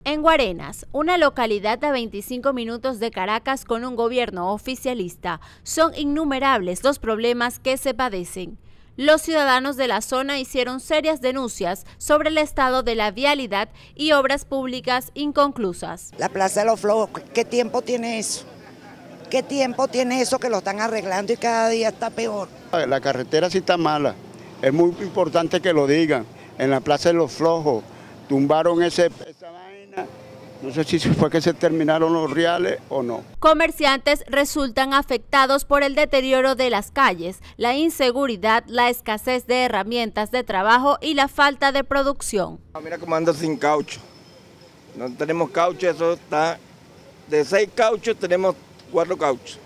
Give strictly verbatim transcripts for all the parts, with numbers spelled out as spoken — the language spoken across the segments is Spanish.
En Guarenas, una localidad a veinticinco minutos de Caracas con un gobierno oficialista, son innumerables los problemas que se padecen. Los ciudadanos de la zona hicieron serias denuncias sobre el estado de la vialidad y obras públicas inconclusas. La Plaza de los Flojos, ¿qué tiempo tiene eso? ¿Qué tiempo tiene eso que lo están arreglando y cada día está peor? La carretera sí está mala, es muy importante que lo digan. En la Plaza de los Flojos tumbaron ese, esa vaina, no sé si fue que se terminaron los reales o no. Comerciantes resultan afectados por el deterioro de las calles, la inseguridad, la escasez de herramientas de trabajo y la falta de producción. Mira cómo anda sin caucho, no tenemos caucho, eso está, de seis cauchos tenemos cuatro cauchos,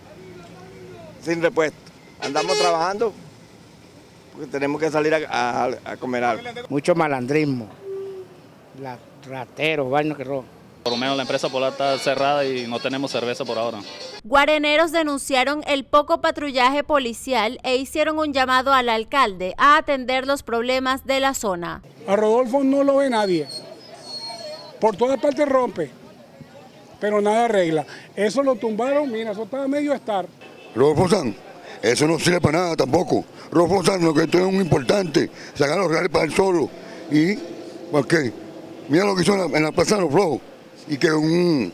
sin repuesto. Andamos trabajando porque tenemos que salir a, a, a comer algo. Mucho malandrismo, la, rateros, vainas que roban. Por lo menos la empresa Polar está cerrada y no tenemos cerveza por ahora. Guareneros denunciaron el poco patrullaje policial e hicieron un llamado al alcalde a atender los problemas de la zona. A Rodolfo no lo ve nadie, por todas partes rompe, pero nada arregla. Eso lo tumbaron, mira, eso estaba medio estar. Rodolfo San, eso no sirve para nada tampoco. Rodolfo San, lo que esto es muy importante, sacar los reales para él solo. Y, ¿por qué? Mira lo que hizo en la, en la Plaza de los Flojos. Y que un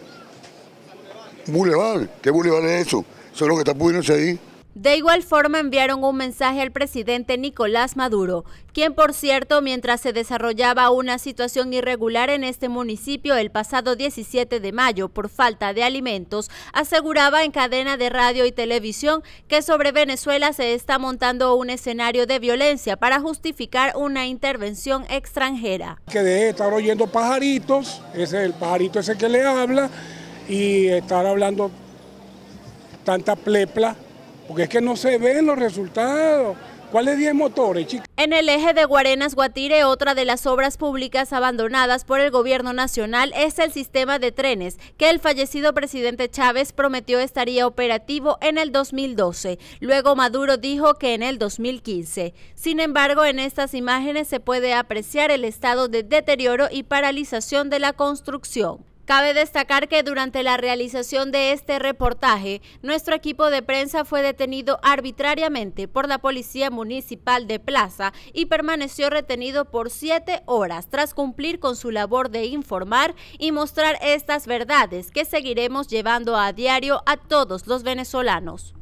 bulevar, ¿qué bulevar es eso? Eso es lo que está pudiéndose ahí. De igual forma enviaron un mensaje al presidente Nicolás Maduro, quien por cierto, mientras se desarrollaba una situación irregular en este municipio el pasado diecisiete de mayo por falta de alimentos, aseguraba en cadena de radio y televisión que sobre Venezuela se está montando un escenario de violencia para justificar una intervención extranjera. Que deje de estar oyendo pajaritos, ese es el pajarito ese que le habla, y estar hablando tanta plepla, porque es que no se ven los resultados. ¿Cuáles diez motores, chicos? En el eje de Guarenas-Guatire, otra de las obras públicas abandonadas por el gobierno nacional es el sistema de trenes, que el fallecido presidente Chávez prometió estaría operativo en el dos mil doce. Luego Maduro dijo que en el dos mil quince. Sin embargo, en estas imágenes se puede apreciar el estado de deterioro y paralización de la construcción. Cabe destacar que durante la realización de este reportaje, nuestro equipo de prensa fue detenido arbitrariamente por la Policía Municipal de Plaza y permaneció retenido por siete horas tras cumplir con su labor de informar y mostrar estas verdades que seguiremos llevando a diario a todos los venezolanos.